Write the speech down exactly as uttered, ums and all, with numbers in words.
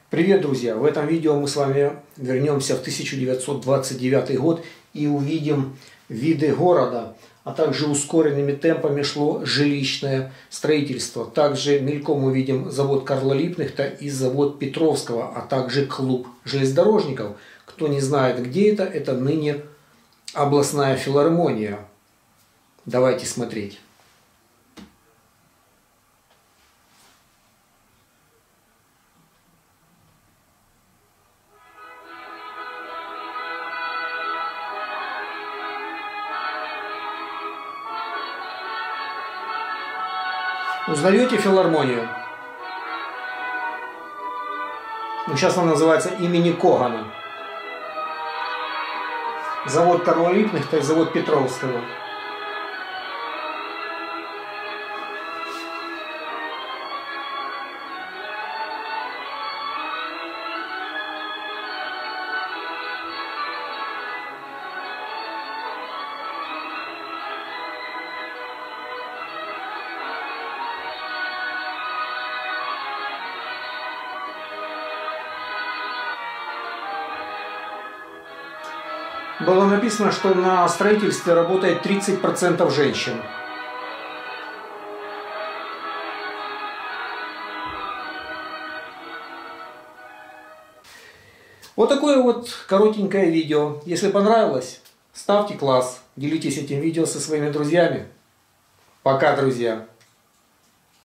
Привет, друзья! В этом видео мы с вами вернемся в тысяча девятьсот двадцать девятый год и увидим виды города, а также ускоренными темпами шло жилищное строительство. Также мельком увидим завод Карла Липкнехта и завод Петровского, а также клуб железнодорожников. Кто не знает, где это, это ныне областная филармония. Давайте смотреть. Узнаете филармонию? Ну, сейчас она называется имени Когана. Завод Карла Липкнехта и завод Петровского. Было написано, что на строительстве работает тридцать процентов женщин. Вот такое вот коротенькое видео. Если понравилось, ставьте класс, делитесь этим видео со своими друзьями. Пока, друзья!